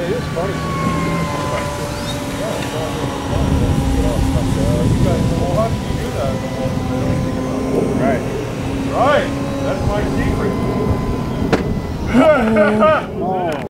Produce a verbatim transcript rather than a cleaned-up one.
It is funny. You guys know, how do you do that? Right. Right. That's my secret.